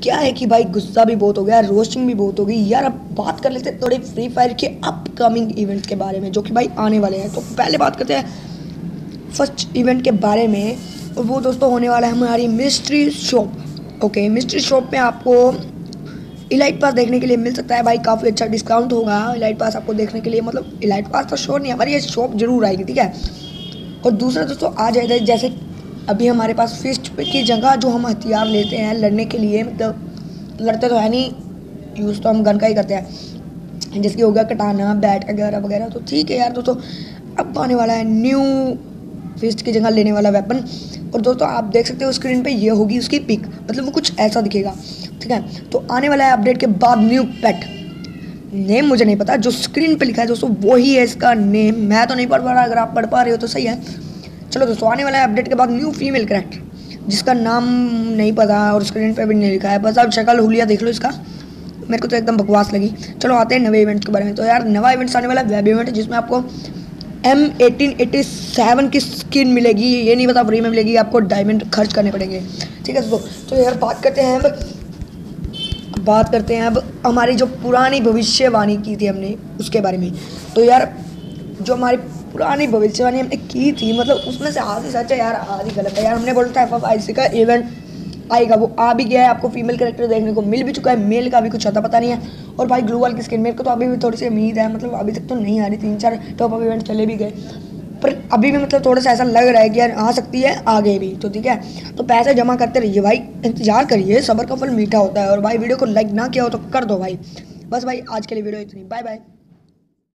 क्या है कि भाई गुस्सा भी बहुत हो गया, रोस्टिंग भी बहुत हो गई यार। अब बात कर लेते हैं थोड़े फ्री फायर के अपकमिंग इवेंट्स के बारे में जो कि भाई आने वाले हैं। तो पहले बात करते हैं फर्स्ट इवेंट के बारे में, और वो दोस्तों होने वाला है हमारी mystery shop. Okay, mystery shop में आपको इलाइट पास देखने के लिए मिल सकता है भाई, काफ़ी अच्छा डिस्काउंट होगा इलाइट पास आपको देखने के लिए। मतलब इलाइट पास तो श्योर नहीं है, हमारी ये शॉप जरूर आएगी, ठीक है। और दूसरा दोस्तों आ जाएगा, जैसे अभी हमारे पास फिस्ट की जगह जो हम हथियार लेते हैं लड़ने के लिए, मतलब लड़ते तो है नहीं, यूज़ तो हम गन का ही करते हैं, जैसे कि हो गया कटाना, बैट वगैरह वगैरह। तो ठीक है यार दोस्तों, अब आने वाला है न्यू फिस्ट की जगह लेने वाला वेपन। और दोस्तों आप देख सकते हो स्क्रीन पे ये होगी उसकी पिक, मतलब वो कुछ ऐसा दिखेगा, ठीक है। तो आने वाला है अपडेट के बाद न्यू पेट। नेम मुझे नहीं पता, जो स्क्रीन पे लिखा है दोस्तों वही है इसका नेम। मैं तो नहीं पढ़ पा रहा, अगर आप पढ़ पा रहे हो तो सही है। चलो दोस्तों, आने वाला है अपडेट के बाद न्यू फीमेल कैरेक्टर जिसका नाम नहीं पता और स्क्रीन पे भी नहीं लिखा है, बस आप शक्ल हुलिया देख लो इसका। मेरे को तो एकदम बकवास लगी। चलो आते हैं नवे इवेंट्स के बारे में। तो यार नवा इवेंट्स आने वाला है वेब इवेंट, जिसमें आपको M1887 की स्किन मिलेगी। ये नहीं पता फ्री में मिलेगी, आपको डायमंड खर्च करने पड़ेंगे, ठीक है दोस्तों। तो यार बात करते हैं अब हमारी जो पुरानी भविष्यवाणी की थी हमने उसके बारे में। तो यार जो हमारी पुरानी भविष्यवाणी हमने की थी, मतलब उसमें से आधी सच है यार, आधी गलत है यार। हमने बोला था FF का इवेंट आएगा, वो आ भी गया है। आपको फीमेल कैरेक्टर देखने को मिल भी चुका है, मेल का भी कुछ आता पता नहीं है। और भाई ग्लू वाल की स्किन मेरे को तो अभी भी थोड़ी सी उम्मीद है, मतलब अभी तक तो नहीं आ रही, 3-4 टॉप अप इवेंट चले भी गए, पर अभी भी मतलब थोड़ा सा ऐसा लग रहा है कि यार आ सकती है आगे भी। तो ठीक है, तो पैसे जमा करते रहिए भाई, इंतजार करिए, सब्र का फल मीठा होता है। और भाई वीडियो को लाइक ना किया हो तो कर दो भाई। बस भाई आज के लिए वीडियो इतनी, बाय बाय।